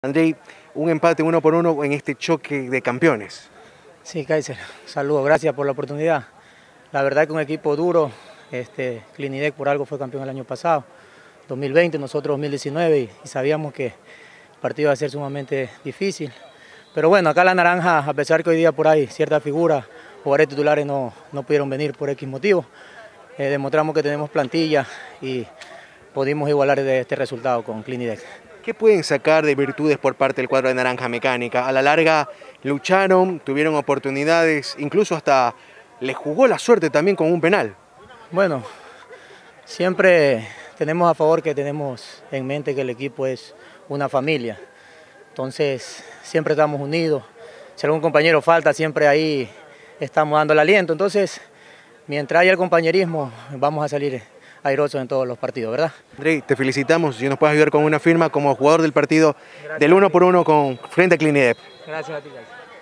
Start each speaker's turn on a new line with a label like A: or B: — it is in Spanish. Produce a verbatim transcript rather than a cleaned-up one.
A: Andrei, un empate uno por uno en este choque de campeones.
B: Sí, Kaiser, saludos, gracias por la oportunidad. La verdad que un equipo duro, este, Clinidec por algo fue campeón el año pasado, dos mil veinte, nosotros dos mil diecinueve, y, y sabíamos que el partido iba a ser sumamente difícil. Pero bueno, acá la Naranja, a pesar que hoy día por ahí ciertas figuras, jugadores titulares no, no pudieron venir por X motivo, eh, demostramos que tenemos plantilla y pudimos igualar de este resultado con Clinidec.
A: ¿Qué pueden sacar de virtudes por parte del cuadro de Naranja Mecánica? A la larga lucharon, tuvieron oportunidades, incluso hasta les jugó la suerte también con un penal.
B: Bueno, siempre tenemos a favor que tenemos en mente que el equipo es una familia. Entonces, siempre estamos unidos. Si algún compañero falta, siempre ahí estamos dando el aliento. Entonces, mientras haya el compañerismo, vamos a salir airosos en todos los partidos, ¿verdad?
A: Andrei, te felicitamos. Si nos puedes ayudar con una firma como jugador del partido. Gracias. Del uno por uno con frente a Clinidec.
B: Gracias a ti, Kaiser.